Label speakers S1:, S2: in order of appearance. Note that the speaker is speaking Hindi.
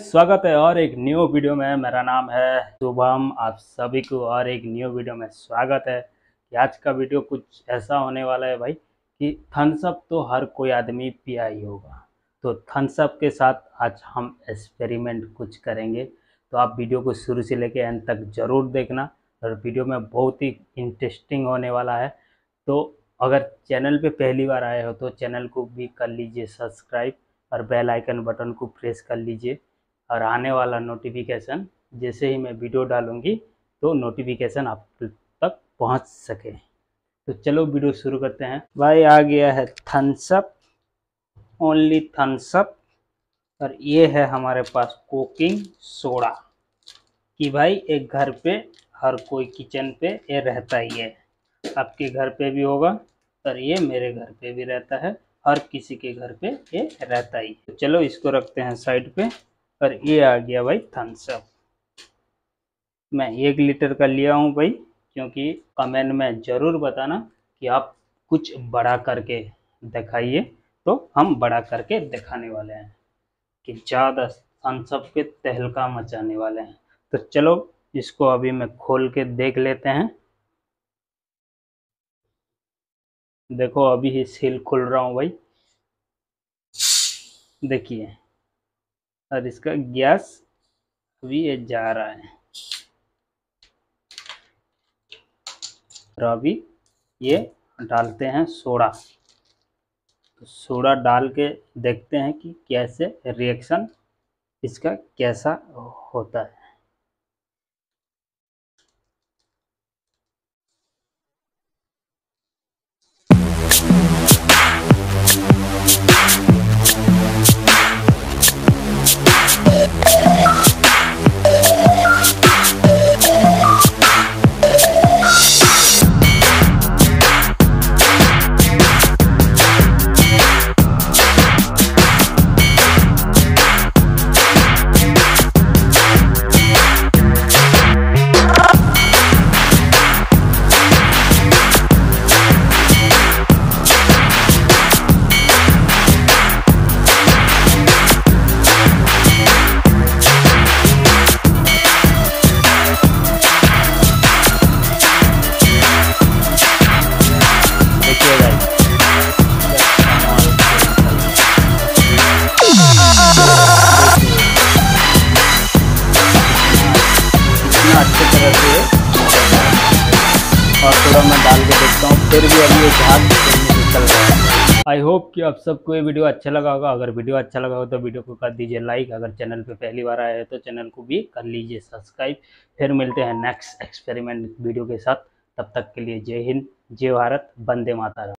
S1: स्वागत है और एक न्यू वीडियो में। मेरा नाम है शुभम, आप सभी को और एक न्यू वीडियो में स्वागत है। कि आज का वीडियो कुछ ऐसा होने वाला है भाई कि थम्स अप तो हर कोई आदमी पिया ही होगा, तो थम्स अप के साथ आज हम एक्सपेरिमेंट कुछ करेंगे। तो आप वीडियो को शुरू से लेकर एंड तक ज़रूर देखना और वीडियो में बहुत ही इंटरेस्टिंग होने वाला है। तो अगर चैनल पे पहली बार आए हो तो चैनल को भी कर लीजिए सब्सक्राइब और बेल आइकन बटन को प्रेस कर लीजिए और आने वाला नोटिफिकेशन जैसे ही मैं वीडियो डालूंगी तो नोटिफिकेशन आप तक पहुंच सके। तो चलो वीडियो शुरू करते हैं। भाई आ गया है Thums Up, only Thums Up, और ये है हमारे पास कुकिंग सोडा। कि भाई एक घर पे हर कोई किचन पे ये रहता ही है, आपके घर पे भी होगा और ये मेरे घर पे भी रहता है, हर किसी के घर पे ये रहता ही है। तो चलो इसको रखते हैं साइड पे। और ये आ गया भाई थम्स अप। मैं 1 लीटर का लिया हूँ भाई, क्योंकि कमेंट में ज़रूर बताना कि आप कुछ बड़ा करके दिखाइए, तो हम बड़ा करके दिखाने वाले हैं कि ज़्यादा थम्स अप के तहलका मचाने वाले हैं। तो चलो इसको अभी मैं खोल के देख लेते हैं। देखो अभी ही सील खोल रहा हूँ भाई, देखिए। और इसका गैस अभी ये जा रहा है और अभी ये डालते हैं सोडा। तो सोडा डाल के देखते हैं कि कैसे रिएक्शन इसका कैसा होता है। अच्छी तरह से और थोड़ा मैं डाल के देखता हूँ, फिर भी अभी ये झाग निकल रहा है। आई होप कि आप सबको ये वीडियो अच्छा लगा होगा। अगर वीडियो अच्छा लगा हो तो वीडियो को कर दीजिए लाइक। अगर चैनल पे पहली बार आए हैं तो चैनल को भी कर लीजिए सब्सक्राइब। फिर मिलते हैं नेक्स्ट एक्सपेरिमेंट वीडियो के साथ। तब तक के लिए जय हिंद, जय भारत, वंदे मातरम।